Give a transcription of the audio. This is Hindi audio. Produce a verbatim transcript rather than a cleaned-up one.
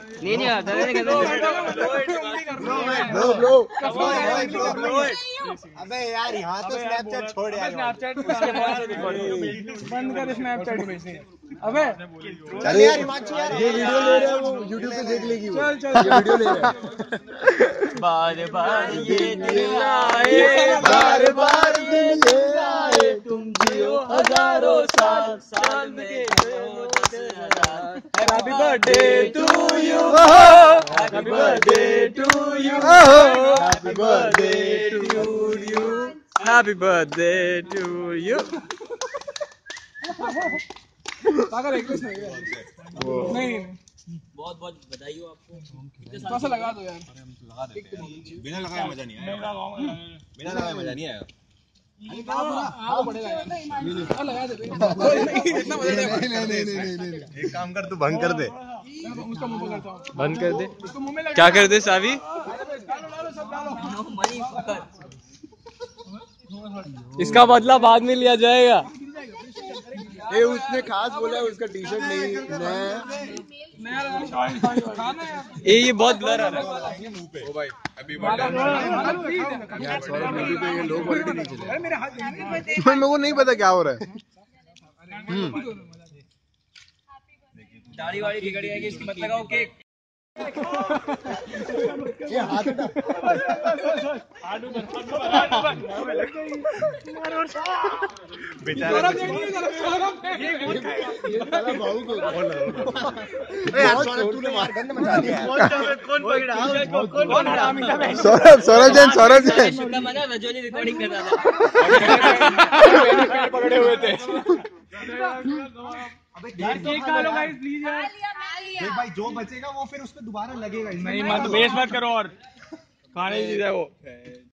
नहीं नहीं आता नहीं करना। ब्रो ब्रो अबे यार यहाँ तो स्नैपचैट छोड़ यार। स्नैपचैट बंद कर स्नैपचैट भेजनी। अबे चल यार हिमांशु यार ये वीडियो ले रहे हैं वो यूट्यूब पे देख लेगी। चल चल ये वीडियो ले रहे हैं। बार बार ये दिन आए बार बार दिन आए तुम जियो हजारों साल साल में happy birthday to you happy birthday to you happy birthday to you happy birthday to you. Sagar एक नहीं नहीं बहुत बहुत बधाई हो आपको। थोड़ा सा लगा दो यार। लगा देते हैं बिना लगाए मजा नहीं आएगा। बिना लगाए मजा नहीं आएगा। लगा दे एक काम कर तू भंग कर दे। उसका मुंह पकड़ता हूँ। बंद कर दे। उसको मुंह में लगा। क्या कर दे सावी? इसका बदला बाद में लिया जाएगा। ए उसने खास बोला है उसका टी शर्ट नहीं ये ये बहुत ब्लर आ रहा है। ओ भाई अभी यार सौरभ मूवी पे ये लोग ऑलरेडी नहीं चले। मेरे को नहीं पता क्या हो रहा है। दाढ़ी वाड़ी बिगड़ जाएगी इसकी मत लगाओ केक। ये हाथ बेचारा तूने मार गंद मचा दिया। सौरभ सौरभ जैन सौरभ जैन रजोनी रिकॉर्डिंग कर रहा था। पकड़े हुए थे। यार केक खा लो गाइस प्लीज यार। देख भाई जो बचेगा वो फिर उस पे दोबारा लगेगा। नहीं मत वेस्ट मत करो और खाने की चीज है वो।